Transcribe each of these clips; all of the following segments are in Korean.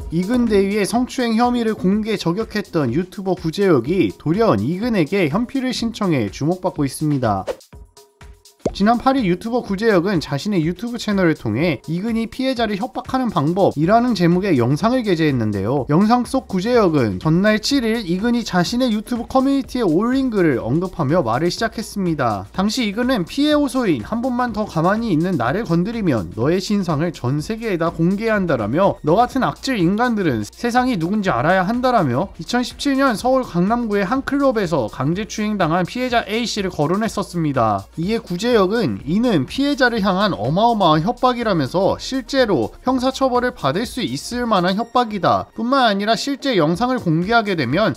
이근 대위의 성추행 혐의를 공개 저격했던 유튜버 구제혁이 돌연 이근에게 현피를 신청해 주목받고 있습니다. 지난 8일 유튜버 구제혁은 자신의 유튜브 채널을 통해 이근이 피해자를 협박하는 방법이라는 제목의 영상을 게재했는데요. 영상 속 구제혁은 전날 7일 이근이 자신의 유튜브 커뮤니티에 올린 글을 언급하며 말을 시작했습니다. 당시 이근은 피해 호소인 한 번만 더 가만히 있는 나를 건드리면 너의 신상을 전 세계에다 공개한다라며 너 같은 악질 인간들은 세상이 누군지 알아야 한다라며 2017년 서울 강남구의 한 클럽에서 강제추행당한 피해자 A씨를 거론했었습니다. 이에 구제혁은 이는 피해자를 향한 어마어마한 협박이라면서 실제로 형사처벌을 받을 수 있을 만한 협박이다 뿐만 아니라 실제 영상을 공개하게 되면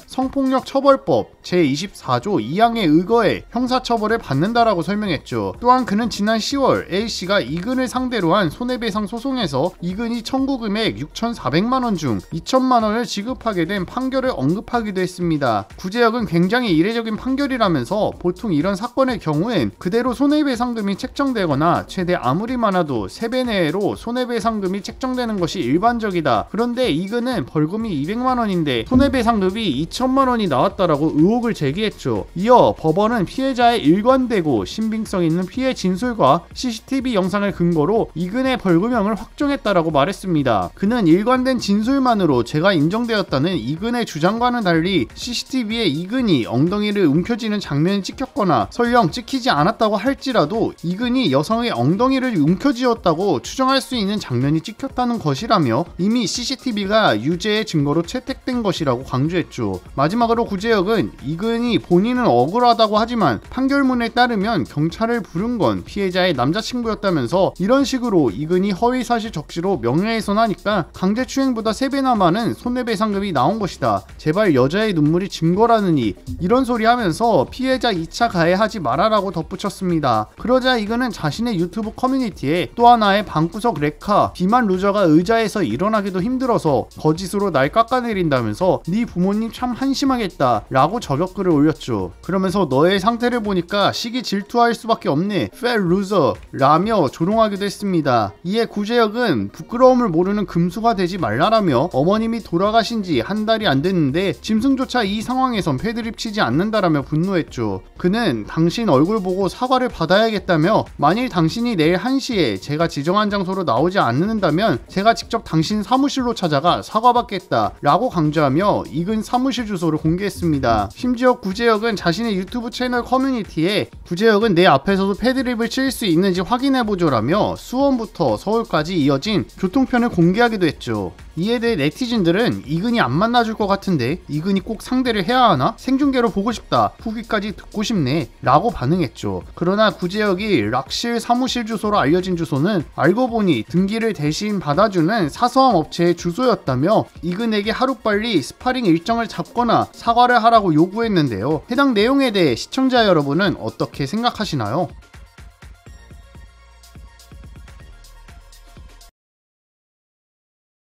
성폭력처벌법 제24조 2항에 의거해 형사처벌을 받는다라고 설명했죠. 또한 그는 지난 10월 A씨가 이근을 상대로 한 손해배상 소송에서 이근이 청구 금액 6,400만원 중 2천만원을 지급하게 된 판결을 언급하기도 했습니다. 구제혁은 굉장히 이례적인 판결이라면서 보통 이런 사건의 경우엔 그대로 손해배상금이 책정되거나 최대 아무리 많아도 3배 내외로 손해배상금이 책정되는 것이 일반적이다. 그런데 이근은 벌금이 200만원인데 손해배상금이 2천만원이 나왔다라고 의혹을 제기했죠. 이어 법원은 피해자의 일관되고 신빙성 있는 피해 진술과 CCTV 영상을 근거로 이근의 벌금형을 확정했다라고 말했습니다. 그는 일관된 진술만으로 죄가 인정되었다는 이근의 주장과는 달리 CCTV에 이근이 엉덩이를 움켜쥐는 장면이 찍혔거나 설령 찍히지 않았다고 할지라도 이근이 여성의 엉덩이를 움켜쥐었다고 추정할 수 있는 장면이 찍혔다는 것이라며 이미 CCTV가 유죄의 증거로 채택된 것이라고 강조했죠. 마지막으로 구제혁은 이근이 본인은 억울하다고 하지만 판결문에 따르면 경찰을 부른 건 피해자의 남자친구였다면서 이런 식으로 이근이 허위사실 적시로 명예훼손하니까 강제추행보다 3배나 많은 손해배상금이 나온 것이다. 제발 여자의 눈물이 증거라느니 이런 소리 하면서 피해자 2차 가해하지 말아라고 덧붙였습니다. 그러자 이근은 자신의 유튜브 커뮤니티에 또 하나의 방구석 레카 비만 루저가 의자에서 일어나기도 힘들어서 거짓으로 날 깎아내린다면서 네 부모님 참 한심하겠다 라고 저격글을 올렸죠. 그러면서 너의 상태를 보니까 시기 질투할 수밖에 없네 fat loser 라며 조롱하기도 했습니다. 이에 구제혁은 부끄러움을 모르는 금수가 되지 말라라며 어머님이 돌아가신 지 한 달이 안 됐는데 짐승조차 이 상황에선 패드립 치지 않는다라며 분노했죠. 그는 당신 얼굴 보고 사과를 받아야겠다며 만일 당신이 내일 1시에 제가 지정한 장소로 나오지 않는다면 제가 직접 당신 사무실로 찾아가 사과받겠다 라고 강조하며 이근 사무실 주소를 공개했습니다. 심지어 구제혁은 자신의 유튜브 채널 커뮤니티에 구제혁은 내 앞에서도 패드립을 칠 수 있는지 확인해보죠라며 수원부터 서울까지 이어진 교통편을 공개하기도 했죠. 이에 대해 네티즌들은 이근이 안 만나줄 것 같은데 이근이 꼭 상대를 해야 하나? 생중계로 보고 싶다. 후기까지 듣고 싶네 라고 반응했죠. 그러나 구제혁이 락실 사무실 주소로 알려진 주소는 알고 보니 등기를 대신 받아주는 사서함 업체의 주소였다며 이근에게 하루빨리 스파링 일정을 잡거나 사과를 하라고 요구했는데요. 해당 내용에 대해 시청자 여러분은 어떻게 생각하시나요?